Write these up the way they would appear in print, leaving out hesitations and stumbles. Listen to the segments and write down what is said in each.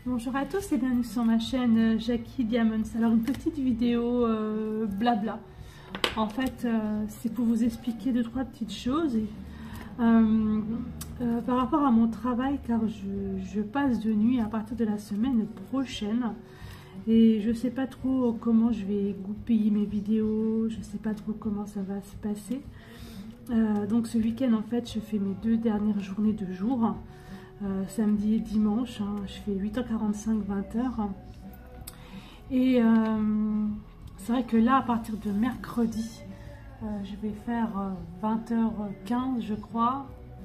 Bonjour à tous et bienvenue sur ma chaîne Jackie Diamonds. Alors une petite vidéo blabla. En fait c'est pour vous expliquer deux trois petites choses par rapport à mon travail, car je passe de nuit à partir de la semaine prochaine et je sais pas trop comment je vais goupiller mes vidéos, je sais pas trop comment ça va se passer. Donc ce week-end en fait je fais mes deux dernières journées de jour. Samedi et dimanche, je fais 8h45, 20h. Et c'est vrai que là, à partir de mercredi, je vais faire 20h15, je crois,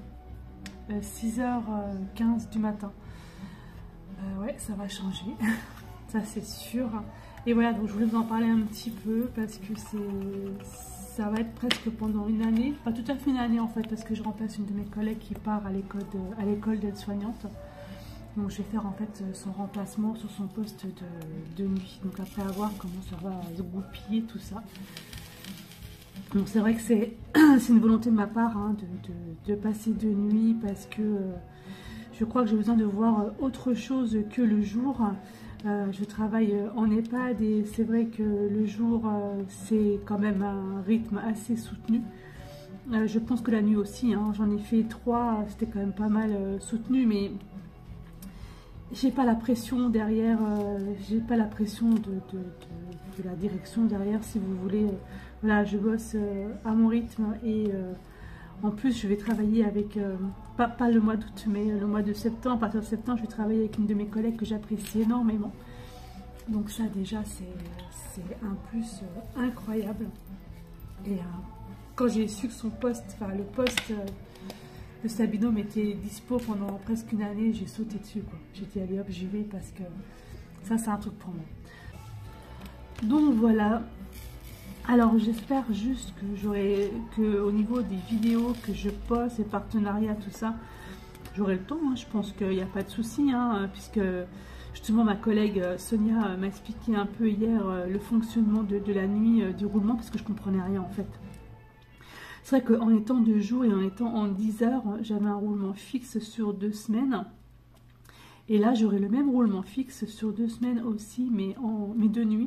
6h15 du matin. Ouais, ça va changer, ça c'est sûr. Et voilà, donc je voulais vous en parler un petit peu parce que ça va être presque pendant une année, pas tout à fait une année en fait, parce que je remplace une de mes collègues qui part à l'école d'aide-soignante. Donc je vais faire en fait son remplacement sur son poste de nuit. Donc après à voir comment ça va se goupiller tout ça. Donc c'est vrai que c'est une volonté de ma part de passer de nuit parce que je crois que j'ai besoin de voir autre chose que le jour. Je travaille en EHPAD et c'est vrai que le jour c'est quand même un rythme assez soutenu. Je pense que la nuit aussi, j'en ai fait 3, c'était quand même pas mal soutenu, mais j'ai pas la pression derrière, j'ai pas la pression de la direction derrière, si vous voulez. Voilà, je bosse à mon rythme et en plus je vais travailler avec, pas le mois d'août, mais le mois de septembre. À partir de septembre, je vais travailler avec une de mes collègues que j'apprécie énormément. Donc ça déjà c'est un plus incroyable. Et quand j'ai su que son poste, enfin le poste de sa binôme était dispo pendant presque une année, j'ai sauté dessus quoi. J'ai dit allez hop, j'y vais parce que ça c'est un truc pour moi. Donc voilà. Alors j'espère juste que au niveau des vidéos que je poste, les partenariats, tout ça, j'aurai le temps. Je pense qu'il n'y a pas de souci, puisque justement ma collègue Sonia m'a expliqué un peu hier le fonctionnement de la nuit, du roulement, parce que je comprenais rien en fait. C'est vrai qu'en étant de jour et en étant en 10 heures, j'avais un roulement fixe sur 2 semaines. Et là j'aurai le même roulement fixe sur 2 semaines aussi, mais de nuit.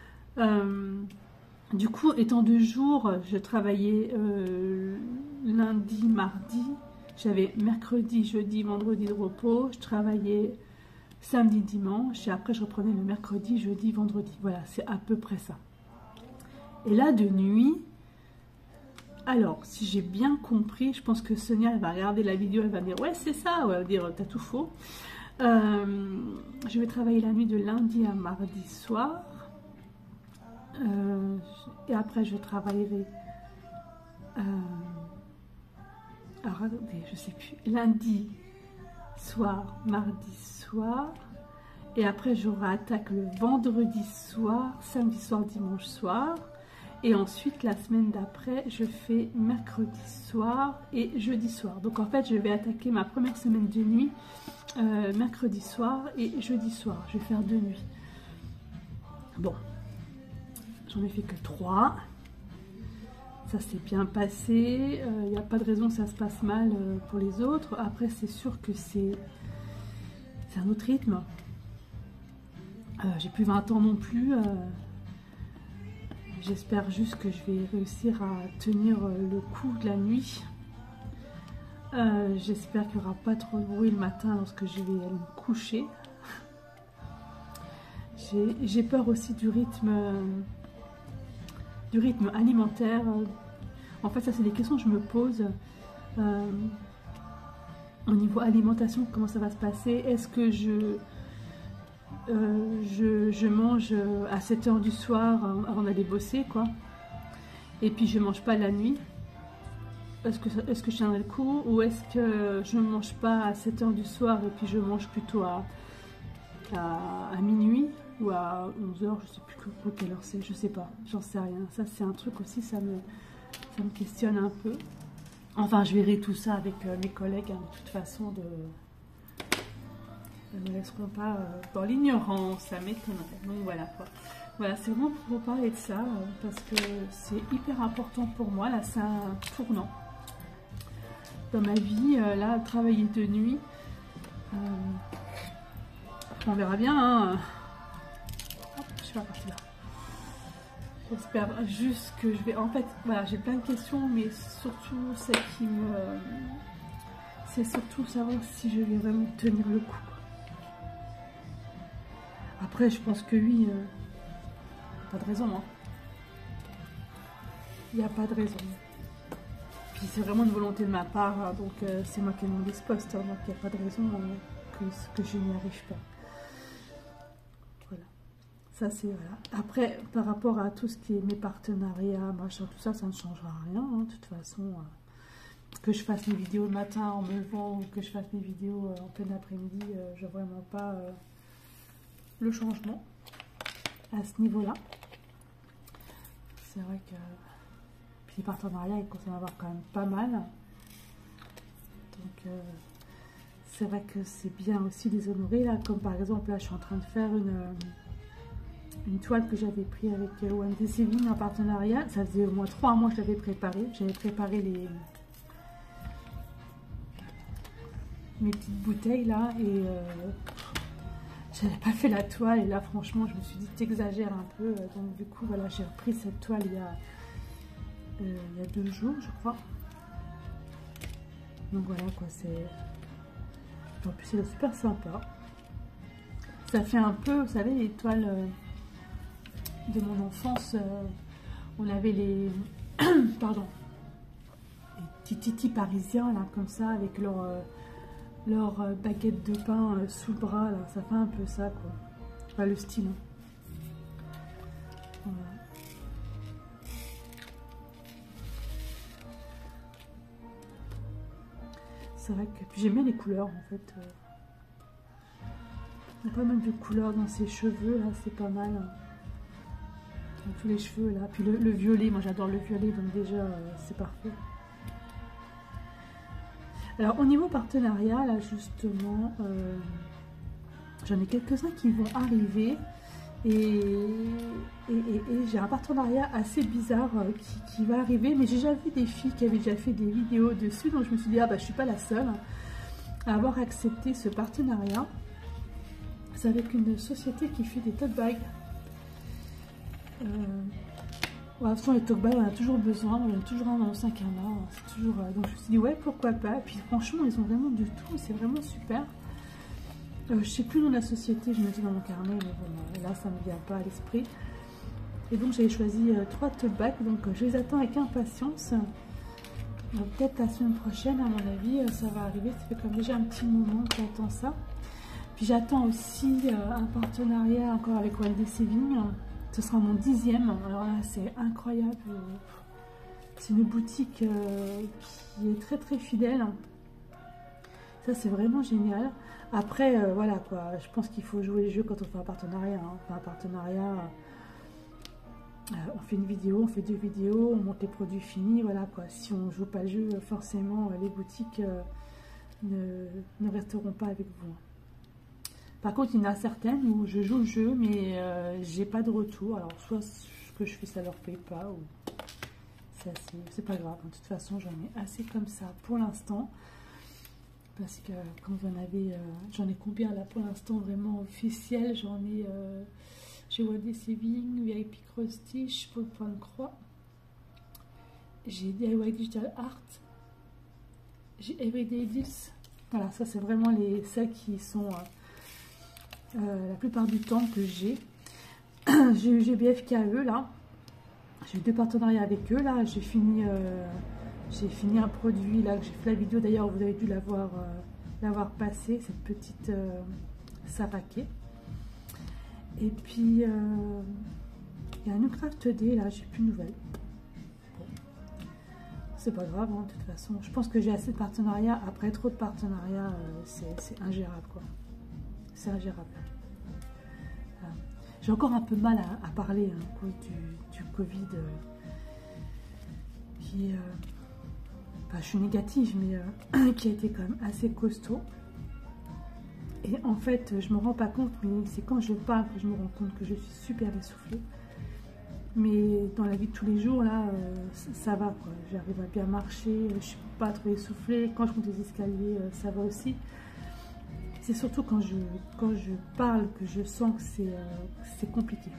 Du coup, étant de jour, je travaillais lundi, mardi, j'avais mercredi, jeudi, vendredi de repos, je travaillais samedi, dimanche, et après je reprenais le mercredi, jeudi, vendredi. Voilà, c'est à peu près ça. Et là, de nuit, alors, si j'ai bien compris, je pense que Sonia, elle va regarder la vidéo, elle va me dire, ouais, c'est ça, ou elle va dire, t'as tout faux. Je vais travailler la nuit de lundi à mardi soir. Et après je travaillerai alors attendez, je sais plus, lundi soir, mardi soir, et après j'aurai attaque le vendredi soir, samedi soir, dimanche soir, et ensuite la semaine d'après je fais mercredi soir et jeudi soir. Donc en fait je vais attaquer ma première semaine de nuit mercredi soir et jeudi soir. Je vais faire 2 nuits. Bon, j'en ai fait que 3. Ça s'est bien passé. Il n'y a pas de raison que ça se passe mal pour les autres. Après, c'est sûr que c'est un autre rythme. J'ai plus 20 ans non plus. J'espère juste que je vais réussir à tenir le coup de la nuit. J'espère qu'il n'y aura pas trop de bruit le matin lorsque je vais aller me coucher. J'ai peur aussi du rythme alimentaire. En fait, ça c'est des questions que je me pose au niveau alimentation. Comment ça va se passer? Est-ce que je mange à 7h du soir avant d'aller bosser quoi, et puis je mange pas la nuit? Est-ce que je tiendrai le coup, ou est-ce que je ne mange pas à 7h du soir et puis je mange plutôt à minuit ou à 11h, je sais plus quelle heure c'est, je sais pas, j'en sais rien. Ça c'est un truc aussi, ça me questionne un peu. Enfin je verrai tout ça avec mes collègues, de toute façon elles ne me laisseront pas dans l'ignorance, ça m'étonnerait. Donc voilà quoi. Voilà, c'est vraiment pour vous parler de ça, parce que c'est hyper important pour moi. Là c'est un tournant dans ma vie, là travailler de nuit. On verra bien. Hein. Hop, je suis pas partie là. J'espère juste que je vais... En fait, voilà, j'ai plein de questions, mais surtout celle qui me... C'est surtout savoir si je vais vraiment tenir le coup. Après, je pense que oui. Pas de raison, hein. Il n'y a pas de raison. Puis c'est vraiment une volonté de ma part, donc c'est moi qui ai demandé ce poste, hein, donc il n'y a pas de raison que je n'y arrive pas. Voilà. Ça c'est voilà. Après, par rapport à tout ce qui est mes partenariats, machin, tout ça, ça ne changera rien. Hein, de toute façon, que je fasse mes vidéos le matin en me levant ou que je fasse mes vidéos en plein après-midi, je vois vraiment pas le changement à ce niveau-là. C'est vrai que puis les partenariats, ils commencent à en avoir quand même pas mal. Donc c'est vrai que c'est bien aussi de les honorer là, comme par exemple là je suis en train de faire une toile que j'avais pris avec OMD Saving en partenariat. Ça faisait au moins 3 mois que je l'avais préparée. J'avais préparé mes petites bouteilles là et j'avais pas fait la toile et là franchement je me suis dit t'exagères un peu, donc du coup voilà, j'ai repris cette toile il y a 2 jours je crois, donc voilà quoi, c'est en plus c'est super sympa, ça fait un peu, vous savez, les toiles de mon enfance, on avait les pardon, les petits titis parisiens là comme ça avec leur baguette de pain sous le bras, là, ça fait un peu ça quoi. Enfin, le style. Hein. Voilà. C'est vrai que puis j'aime bien les couleurs en fait. Il y a pas mal de couleurs dans ses cheveux là, c'est pas mal. Hein. Dans tous les cheveux là. Puis le violet, moi j'adore le violet, donc déjà c'est parfait. Alors au niveau partenariat, là justement, j'en ai quelques-uns qui vont arriver et j'ai un partenariat assez bizarre qui va arriver, mais j'ai déjà vu des filles qui avaient déjà fait des vidéos dessus, donc je me suis dit, ah bah je suis pas la seule à avoir accepté ce partenariat. C'est avec une société qui fait des tote bags. Ouais, de toute façon, les tote bags, on a toujours besoin, on en a toujours un dans le sac à main, c'est toujours... donc je me suis dit, ouais, pourquoi pas. Et puis franchement, ils ont vraiment du tout, c'est vraiment super. Je sais plus le nom de la société, je me dis dans mon carnet, mais bon, là, ça ne me vient pas à l'esprit. Et donc, j'avais choisi 3 tote bags, donc je les attends avec impatience. Peut-être la semaine prochaine, à mon avis, ça va arriver. Ça fait comme déjà un petit moment que j'attends ça. Puis j'attends aussi un partenariat encore avec OMD Saving. Ce sera mon 10e. Alors là, c'est incroyable. C'est une boutique qui est très très fidèle. Ça, c'est vraiment génial. Après, voilà quoi. Je pense qu'il faut jouer les jeux quand on fait un partenariat. Hein. On fait un partenariat, on fait une vidéo, on fait 2 vidéos, on monte les produits finis. Voilà quoi. Si on ne joue pas le jeu, forcément, les boutiques ne resteront pas avec vous. Par contre, il y en a certaines où je joue le jeu, mais j'ai pas de retour. Alors, soit ce que je fais, ça leur plaît pas, ou c'est pas grave. De toute façon, j'en ai assez comme ça pour l'instant. Parce que, comme vous en avez, j'en ai combien là pour l'instant vraiment officiel? J'en ai j'ai OMD Saving, VIP Cross Stitch, Point de Croix. J'ai DIY Digital Art. J'ai Everyday 10. Voilà, ça c'est vraiment celles qui sont... la plupart du temps que j'ai. J'ai eu GBFKE là, j'ai eu 2 partenariats avec eux là, j'ai fini un produit là que j'ai fait la vidéo, d'ailleurs vous avez dû l'avoir passé, cette petite Savake. Et puis il y a un Nucraft D là, j'ai plus de nouvelles. Bon. C'est pas grave hein, de toute façon, je pense que j'ai assez de partenariats. Après trop de partenariats, c'est ingérable quoi. C'est ingérable. Voilà. J'ai encore un peu de mal à parler hein, à cause du Covid qui je suis négative, mais qui a été quand même assez costaud. Et en fait, je me rends pas compte, mais c'est quand je parle que je me rends compte que je suis super essoufflée. Mais dans la vie de tous les jours, là, ça va quoi. J'arrive à bien marcher, je suis pas trop essoufflée. Quand je monte les escaliers, ça va aussi. C'est surtout quand je parle que je sens que c'est compliqué.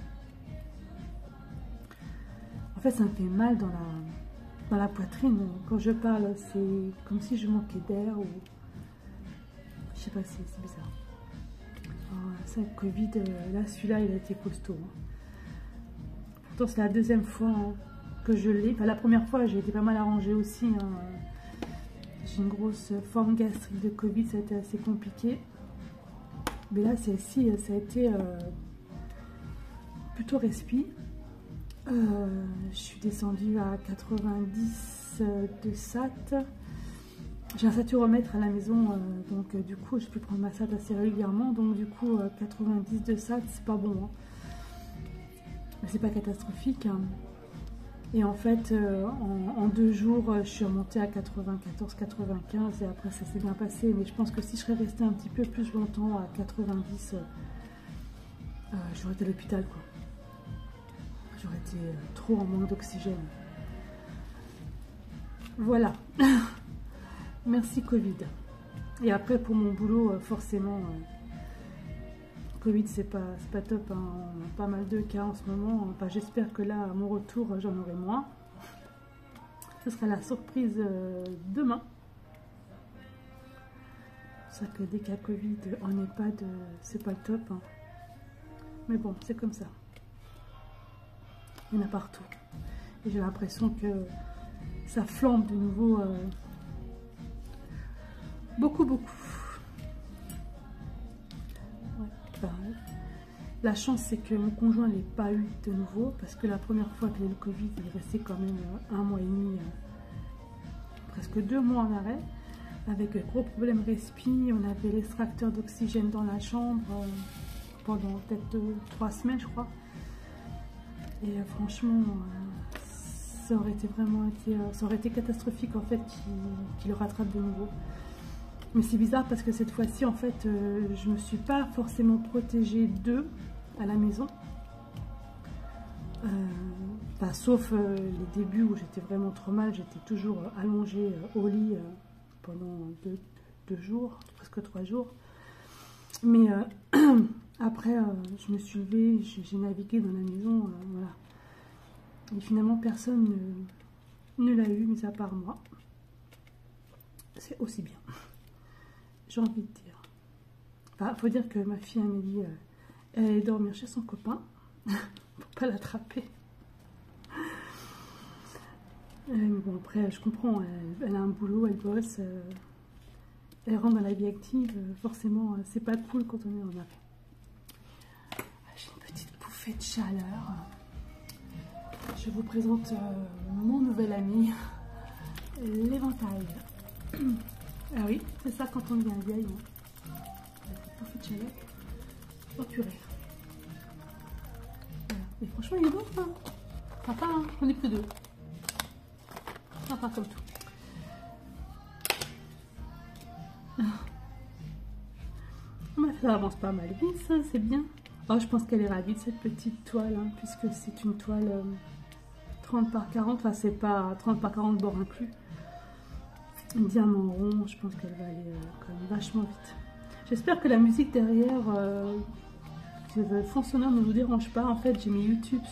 En fait, ça me fait mal dans la poitrine. Quand je parle, c'est comme si je manquais d'air ou... Je sais pas, c'est bizarre. Alors, ça, le Covid, là, celui-là, il a été costaud. Pourtant, c'est la deuxième fois que je l'ai. Enfin, la première fois, j'ai été pas mal arrangée aussi. J'ai une grosse forme gastrique de Covid, ça a été assez compliqué. Mais là, celle-ci, ça a été plutôt respi. Je suis descendue à 90 de SAT. J'ai un saturomètre à la maison, donc du coup, je peux prendre ma SAT assez régulièrement. Donc du coup, 90 de SAT, c'est pas bon. Hein. Mais c'est pas catastrophique. Hein. Et en fait, en 2 jours, je suis remontée à 94, 95 et après ça s'est bien passé. Mais je pense que si je serais restée un petit peu plus longtemps à 90, j'aurais été à l'hôpital, quoi. J'aurais été trop en manque d'oxygène. Voilà. Merci Covid. Et après, pour mon boulot, forcément, Covid, c'est pas top. Hein. On a pas mal de cas en ce moment. Enfin, j'espère que là, à mon retour, j'en aurai moins. Ce sera la surprise demain. C'est ça que des cas Covid en EHPAD, c'est pas le top. Hein. Mais bon, c'est comme ça. Il y en a partout. Et j'ai l'impression que ça flambe de nouveau. Beaucoup. Ouais, la chance, c'est que mon conjoint ne l'ait pas eu de nouveau. Parce que la première fois qu'il a eu le Covid, il est resté quand même 1 mois et demi, presque 2 mois en arrêt. Avec de gros problèmes respi. On avait l'extracteur d'oxygène dans la chambre pendant peut-être 3 semaines, je crois. Et franchement, ça aurait été catastrophique en fait qu'il le rattrape de nouveau. Mais c'est bizarre parce que cette fois-ci, en fait, je ne me suis pas forcément protégée d'eux à la maison. Enfin, sauf les débuts où j'étais vraiment trop mal, j'étais toujours allongée au lit pendant 2 jours, presque 3 jours. Mais après, je me suis levée, j'ai navigué dans la maison, voilà. Et finalement, personne ne l'a eu, mis à part moi. C'est aussi bien, j'ai envie de dire. Enfin, faut dire que ma fille Amélie, elle allait dormir chez son copain, pour pas l'attraper. Mais bon, après, je comprends, elle a un boulot, elle bosse, elle rentre dans la vie active, forcément, c'est pas cool quand on est en arrêt. J'ai une petite bouffée de chaleur. Je vous présente mon nouvel ami, l'éventail. Ah oui, c'est ça quand on devient vieille. Hein. Cette bouffée de chaleur. Oh purée. Voilà. Et franchement, il est bon, hein. Sympa, hein. J'en ai plus 2. Sympa comme tout. Ça avance pas mal vite, ça, c'est bien. Oh, je pense qu'elle est ravie de cette petite toile, hein, puisque c'est une toile 30 par 40, enfin c'est pas 30 par 40 bord inclus. Un diamant rond, je pense qu'elle va aller quand même vachement vite. J'espère que la musique derrière, que le fond sonore ne vous dérange pas. En fait, j'ai mis YouTube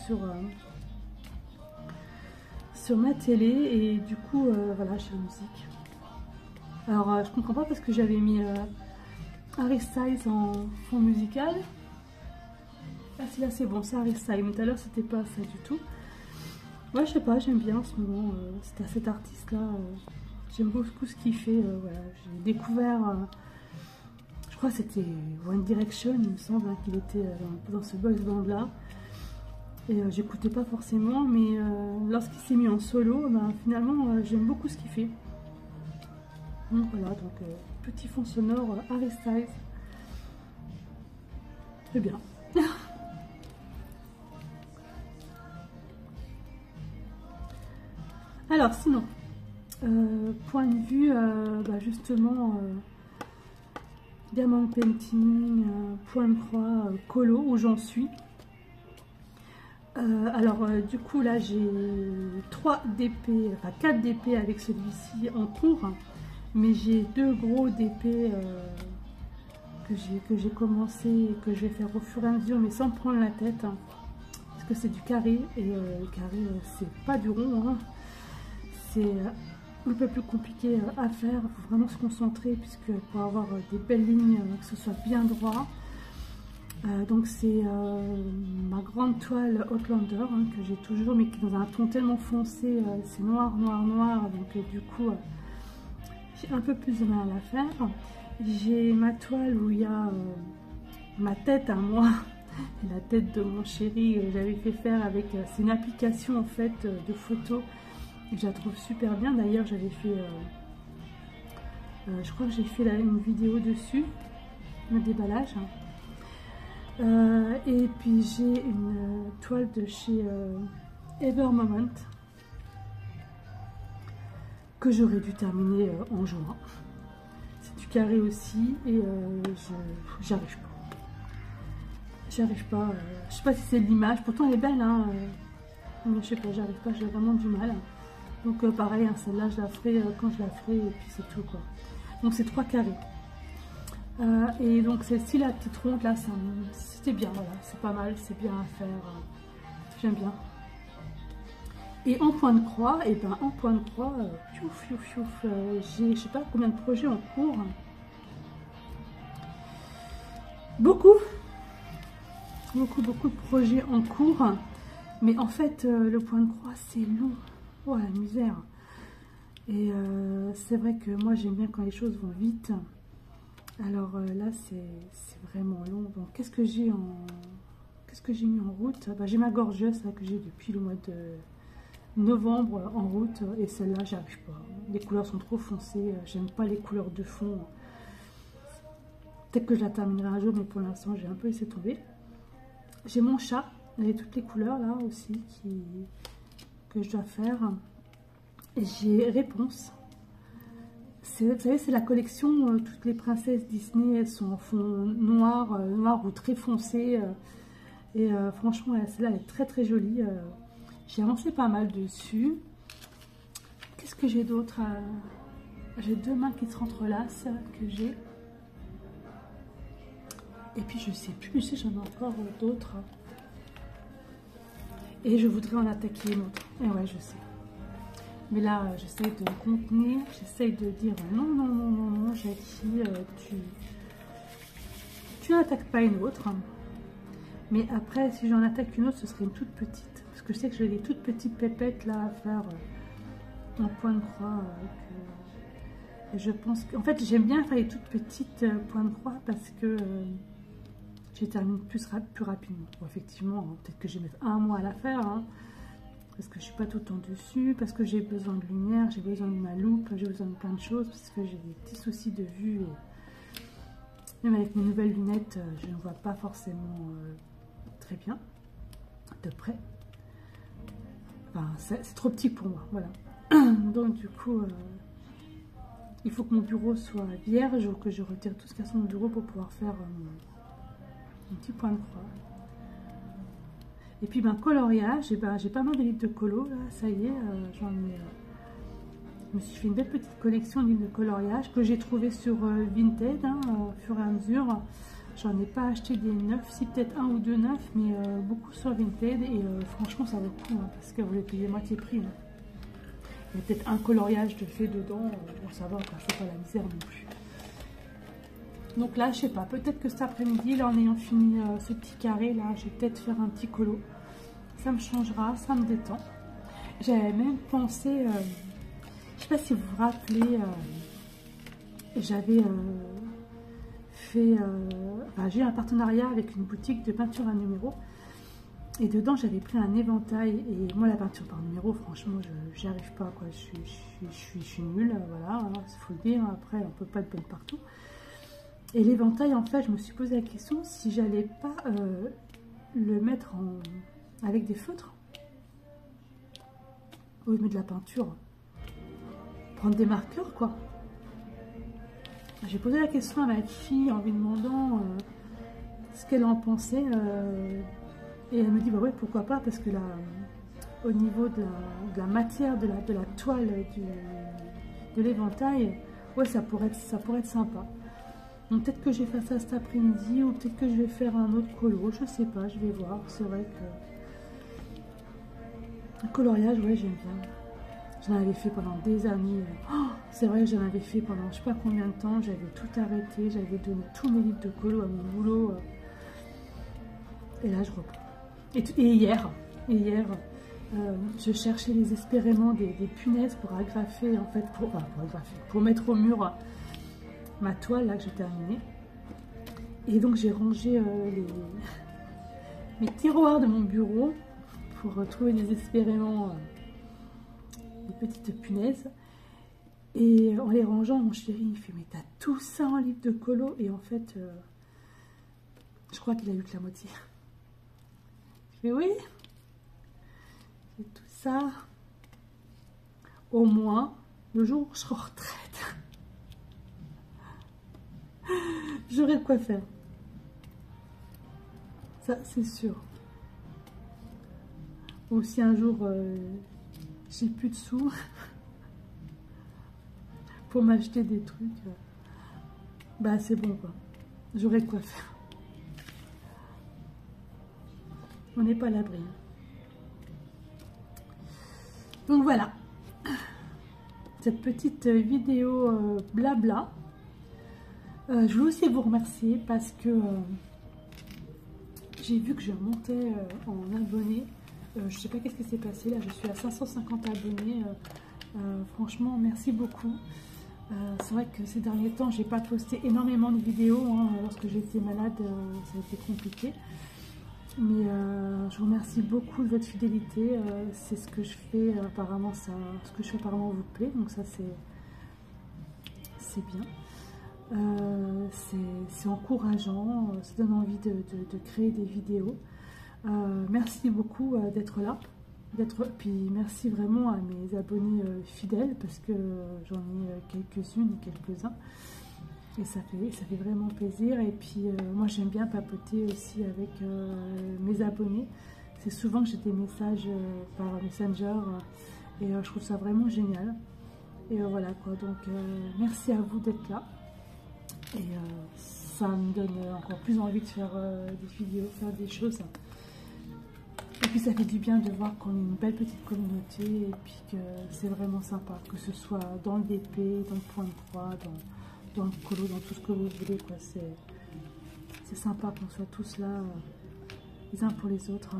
sur ma télé et du coup, voilà, j'ai la musique. Alors, je comprends pas parce que j'avais mis Harry Styles en fond musical. Ah si, là c'est bon, c'est Harry Styles, mais tout à l'heure c'était pas ça du tout. Ouais, je sais pas, j'aime bien en ce moment cet artiste là, j'aime beaucoup ce qu'il fait, voilà. J'ai découvert, je crois que c'était One Direction, il me semble, hein, qu'il était dans ce boys band là, et j'écoutais pas forcément, mais lorsqu'il s'est mis en solo, ben, finalement j'aime beaucoup ce qu'il fait. Donc voilà, donc petit fond sonore Harry Styles, très bien. Alors sinon, point de vue justement diamant painting, point de croix, colo, où j'en suis. Du coup là j'ai 3 DP, enfin 4 DP avec celui-ci en cours, mais j'ai 2 gros DP que j'ai commencé et que je vais faire au fur et à mesure, mais sans prendre la tête, hein, parce que c'est du carré, et le carré, c'est pas du rond, hein. C'est un peu plus compliqué à faire, il faut vraiment se concentrer, puisque pour avoir des belles lignes, que ce soit bien droit. Donc c'est ma grande toile Outlander, hein, que j'ai toujours, mais qui est dans un ton tellement foncé, c'est noir, noir, noir, donc du coup j'ai un peu plus de mal à la faire. J'ai ma toile où il y a ma tête à moi, et la tête de mon chéri, j'avais fait faire avec, c'est une application en fait de photos, et je la trouve super bien. D'ailleurs j'avais fait, je crois que j'ai fait une vidéo dessus, le déballage. Et puis j'ai une toile de chez Evermoment que j'aurais dû terminer en juin. C'est du carré aussi, et j'arrive pas. J'arrive pas. Je sais pas si c'est l'image, pourtant elle est belle, hein, mais je sais pas, j'arrive pas, j'ai vraiment du mal. Donc pareil, hein, celle-là je la ferai quand je la ferai, et puis c'est tout quoi. Donc c'est 3 carrés. Et donc celle-ci, la petite ronde là, c'était bien, voilà, c'est pas mal, c'est bien à faire, j'aime bien. Et en point de croix, et ben en point de croix, j'ai je sais pas combien de projets en cours. Beaucoup de projets en cours, mais en fait le point de croix c'est long, oh la misère. Et c'est vrai que moi j'aime bien quand les choses vont vite. Alors là c'est vraiment long. Donc qu'est-ce que j'ai mis en route? Bah, j'ai ma gorgeuse là, que j'ai depuis le mois de novembre en route, et celle-là j'arrive pas. Les couleurs sont trop foncées, j'aime pas les couleurs de fond. Peut-être que je la terminerai un jour, mais pour l'instant j'ai un peu laissé tomber. J'ai mon chat avec toutes les couleurs là aussi que je dois faire. Et j'ai Réponse. Vous savez, c'est la collection, toutes les princesses Disney, elles sont en fond noir, noir ou très foncé. Et franchement, celle-là, elle est très très jolie. J'ai avancé pas mal dessus. Qu'est-ce que j'ai d'autre? J'ai 2 mains qui se entrelacent, que j'ai. Et puis je sais plus, je sais, j'en ai encore d'autres. Et je voudrais en attaquer une autre. Et ouais, je sais. Mais là, j'essaye de me contenir, j'essaye de dire non, non, non, non, non, Jackie, tu n'attaques pas une autre. Mais après, si j'en attaque une autre, ce serait une toute petite. Parce que je sais que j'ai des toutes petites pépettes là à faire en point de croix. Et je pense que, en fait, j'aime bien faire les toutes petites points de croix parce que je termine plus rapidement. Bon, effectivement, hein, peut-être que je vais mettre 1 mois à la faire. Hein. Parce que je suis pas tout le temps dessus, parce que j'ai besoin de lumière, j'ai besoin de ma loupe, j'ai besoin de plein de choses, parce que j'ai des petits soucis de vue. Et même avec mes nouvelles lunettes, je ne vois pas forcément très bien, de près. Enfin, c'est trop petit pour moi, voilà. Donc du coup, il faut que mon bureau soit vierge, ou que je retire tout ce qu'il y a sur mon bureau pour pouvoir faire mon petit point de croix. Et puis ben coloriage, j'ai pas mal de livres de colo là, ça y est, je me suis fait une belle petite collection de livres de coloriage que j'ai trouvé sur Vinted, hein, au fur et à mesure. J'en ai pas acheté des neufs, si peut-être 1 ou 2 neufs, mais beaucoup sur Vinted, et franchement ça vaut le coup, hein, parce que vous les payez moitié prix. Hein. Il y a peut-être un coloriage de fait dedans, bon, ça va, c'est pas la misère non plus. Donc là, je sais pas, peut-être que cet après-midi, là, en ayant fini ce petit carré, là, je vais peut-être faire un petit colo. Ça me changera, ça me détend. J'avais même pensé, je sais pas si vous vous rappelez, j'avais fait, j'ai eu un partenariat avec une boutique de peinture à numéro. Et dedans, j'avais pris un éventail. Et moi, la peinture par numéro, franchement, j'y arrive pas, quoi. Je suis nulle, voilà, il faut le dire. Après, on peut pas être bonne partout. Et l'éventail, en fait, je me suis posé la question si j'allais pas le mettre avec des feutres. Au lieu de la peinture. Prendre des marqueurs, quoi. J'ai posé la question à ma fille en lui demandant ce qu'elle en pensait. Et elle me dit, bah ouais, pourquoi pas, parce que là, au niveau de la matière, de la toile de l'éventail, ouais, ça pourrait être sympa. Donc peut-être que je vais faire ça cet après-midi ou peut-être que je vais faire un autre colo, je sais pas, je vais voir. C'est vrai que le coloriage, ouais, j'aime bien. J'en avais fait pendant des années. Oh, c'est vrai que j'en avais fait pendant je sais pas combien de temps. J'avais tout arrêté, j'avais donné tous mes livres de colo à mon boulot. Et là, je reprends. Et hier, je cherchais désespérément des punaises pour agrafer, en fait, pour mettre au mur ma toile là que j'ai terminée. Et donc j'ai rangé mes tiroirs de mon bureau pour retrouver désespérément des petites punaises. Et en les rangeant, mon chéri il fait mais t'as tout ça en livre de colo? Et en fait, je crois qu'il a eu que la moitié. Je fais oui, j'ai tout ça. Au moins, le jour où je serai en retraite, j'aurai de quoi faire. Ça, c'est sûr. Ou si un jour, j'ai plus de sous pour m'acheter des trucs, bah c'est bon quoi. J'aurai de quoi faire. On n'est pas à l'abri. Donc voilà. Cette petite vidéo blabla. Je voulais aussi vous remercier parce que j'ai vu que je montais en abonnés. Je sais pas qu'est-ce qui s'est passé là, je suis à 550 abonnés. Franchement, merci beaucoup. C'est vrai que ces derniers temps, j'ai pas posté énormément de vidéos. Hein. Lorsque j'étais malade, ça a été compliqué. Mais je vous remercie beaucoup de votre fidélité. C'est ce que je fais apparemment, ce que je fais apparemment vous plaît. Donc ça c'est bien. C'est encourageant, ça donne envie de créer des vidéos. Merci beaucoup d'être là, puis merci vraiment à mes abonnés fidèles parce que j'en ai quelques-unes, quelques-uns, et ça fait vraiment plaisir. Et puis moi j'aime bien papoter aussi avec mes abonnés. C'est souvent que j'ai des messages par Messenger et je trouve ça vraiment génial. Et voilà quoi, donc merci à vous d'être là. Et ça me donne encore plus envie de faire des vidéos, faire des choses. Et puis ça fait du bien de voir qu'on est une belle petite communauté et puis que c'est vraiment sympa, que ce soit dans le DP, dans le point de croix, dans le colo, dans tout ce que vous voulez, quoi. C'est sympa qu'on soit tous là, les uns pour les autres.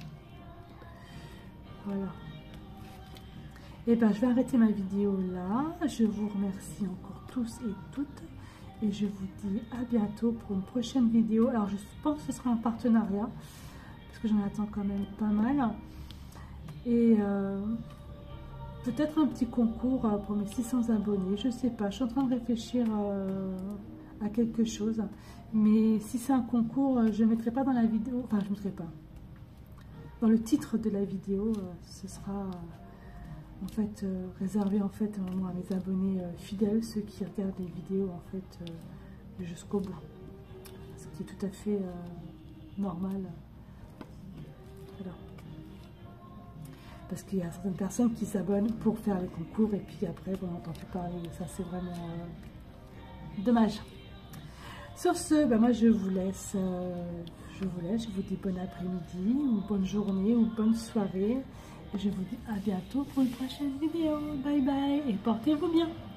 Voilà. Et ben je vais arrêter ma vidéo là. Je vous remercie encore tous et toutes. Et je vous dis à bientôt pour une prochaine vidéo. Alors je pense que ce sera un partenariat, parce que j'en attends quand même pas mal. Et peut-être un petit concours pour mes 600 abonnés. Je sais pas, je suis en train de réfléchir à quelque chose. Mais si c'est un concours, je ne mettrai pas dans la vidéo. Enfin, je ne mettrai pas. Dans le titre de la vidéo, ce sera... en fait réservé en fait à mes abonnés fidèles, ceux qui regardent les vidéos en fait jusqu'au bout, ce qui est tout à fait normal. Voilà. Parce qu'il y a certaines personnes qui s'abonnent pour faire les concours et puis après on n'entend plus parler, ça c'est vraiment dommage. Sur ce, ben moi je vous laisse, je vous dis bon après-midi ou bonne journée ou bonne soirée. Je vous dis à bientôt pour une prochaine vidéo. Bye bye et portez-vous bien.